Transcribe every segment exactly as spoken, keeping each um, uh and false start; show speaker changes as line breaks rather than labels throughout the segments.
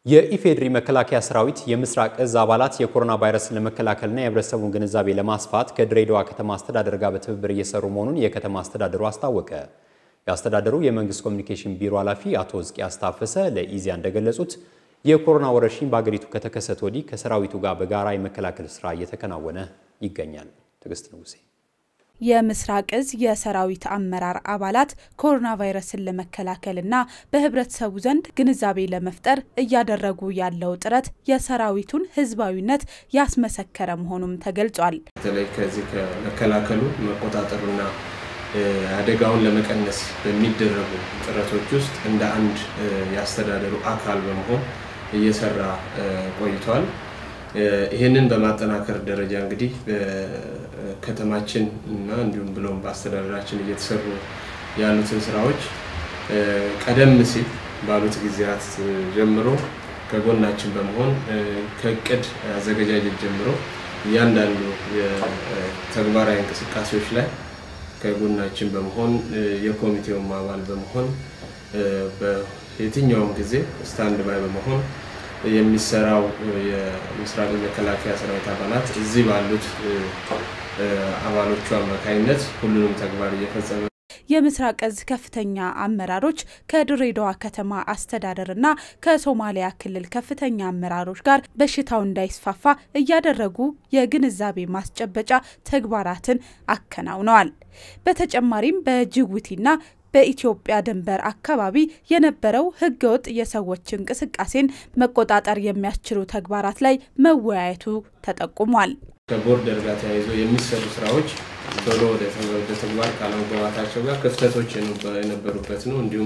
የኢፌድሪ መከላከያ ሰራዊት የምስራቅ እዝ አባላት የኮሮና ቫይረስ ለመከላከልና የህብረተሰቡን ግንዛቤ ለማስፋት ከድሬዳዋ ከተማ አስተዳደር ጋር በትብብር እየሰሩ መሆኑን የከተማ አስተዳደሩ አስታወቀ። የአስተዳደሩ የመንግስት ኮሚኒኬሽን ቢሮ ኃላፊ አቶ ዝቂያስ ታፈሰ ለኢዜአ እንደገለጹት የኮሮና ወረርሽኝ በአገሪቱ ከተከሰተ ወዲህ ከሰራዊቱ ጋር በጋራ የመከላከል ስራ እየተከናወነ ይገኛል። ትግስት ንጉሴ
የምስራቅ እዝ የሰራዊት አመራር አባላት ኮሮና ቫይረስን ለመከላከልና በህብረተሰቡ ዘንድ ግንዛቤ ለመፍጠር እያደረጉ ያለው ጥረት የሰራዊቱን ህዝባዊነት ያስመሰከረ መሆኑም ተገልጿል።
በተለይ ከዚህ ከመከላከሉ መቆጣጠሩና አደጋውን ለመቀነስ በሚደረጉ ጥረቶች ውስጥ እንደ አንድ ያስተዳደሩ አካል በመሆን እየሰራ ቆይቷል። ይሄንን በማጠናከር ደረጃ እንግዲህ በከተማችን እና እንዲሁም ብሎም በአስተዳደራችን እየተሰሩ ያሉትን ስራዎች ቀደም ሲል ባሉት ጊዜያት ጀምሮ ከጎናችን በመሆን ከእቅድ አዘገጃጀት ጀምሮ እያንዳንዱ የተግባራዊ እንቅስቃሴዎች ላይ ከጎናችን በመሆን የኮሚቴው አባል በመሆን በየትኛውም ጊዜ ስታንድ ባይ በመሆን የሚሰራው የምስራቅ መከላከያ ሰራዊት አባላት እዚህ ባሉት አባሎቹ አማካይነት ሁሉንም ተግባር እየፈጸመ
የምስራቅ እዝ ከፍተኛ አመራሮች ከድሬዳዋ ከተማ አስተዳደርና ከሶማሊያ ክልል ከፍተኛ አመራሮች ጋር በሽታው እንዳይስፋፋ እያደረጉ የግንዛቤ ማስጨበጫ ተግባራትን አከናውነዋል። በተጨማሪም በጅቡቲና በኢትዮጵያ ድንበር አካባቢ የነበረው ህገወጥ የሰዎች እንቅስቃሴን መቆጣጠር የሚያስችሉ ተግባራት ላይ መወያየቱ ተጠቁሟል።
ከቦርደር ጋር ተያይዞ የሚሰሩ ስራዎች ቶሎ ወደ ተግባር ካለመግባታቸው ጋር ክፍተቶች የነበሩበት ነው። እንዲሁም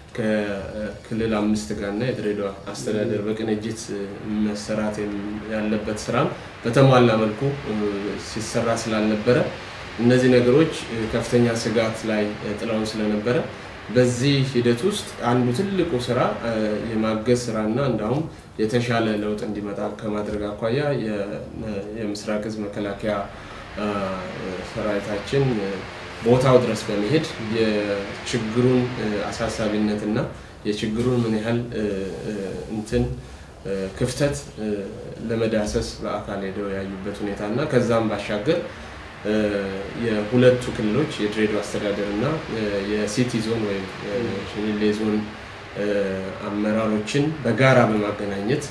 ከክልል አምስት ጋርና የድሬዳዋ አስተዳደር በቅንጅት መሰራት ያለበት ስራ በተሟላ መልኩ ሲሰራ ስላልነበረ እነዚህ ነገሮች ከፍተኛ ስጋት ላይ ጥላውን ስለነበረ በዚህ ሂደት ውስጥ አንዱ ትልቁ ስራ የማገዝ ስራና እንዳውም የተሻለ ለውጥ እንዲመጣ ከማድረግ አኳያ የምስራቅ እዝ መከላከያ ሰራዊታችን ቦታው ድረስ በመሄድ የችግሩን አሳሳቢነትና የችግሩን ምን ያህል እንትን ክፍተት ለመዳሰስ በአካል ሄደው ያዩበት ሁኔታና ከዛም ባሻገር የሁለቱ ክልሎች የድሬዳዋ አስተዳደርና የሲቲ ዞን ወይም ሽኒሌ ዞን አመራሮችን በጋራ በማገናኘት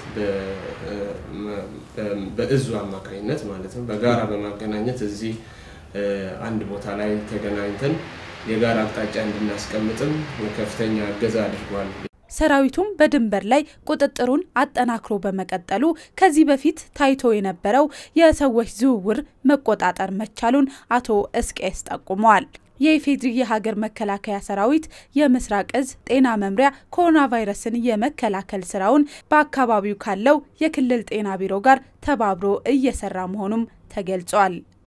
በእዙ አማካይነት ማለት ነው በጋራ በማገናኘት እዚህ አንድ ቦታ ላይ ተገናኝተን የጋራ አቅጣጫ እንድናስቀምጥም ከፍተኛ እገዛ አድርጓል።
ሰራዊቱም በድንበር ላይ ቁጥጥሩን አጠናክሮ በመቀጠሉ ከዚህ በፊት ታይቶ የነበረው የሰዎች ዝውውር መቆጣጠር መቻሉን አቶ ዝቂያስ ጠቁመዋል። የኢፌድሪ የሀገር መከላከያ ሰራዊት የምስራቅ እዝ ጤና መምሪያ ኮሮና ቫይረስን የመከላከል ስራውን በአካባቢው ካለው የክልል ጤና ቢሮ ጋር ተባብሮ እየሰራ መሆኑም ተገልጿል።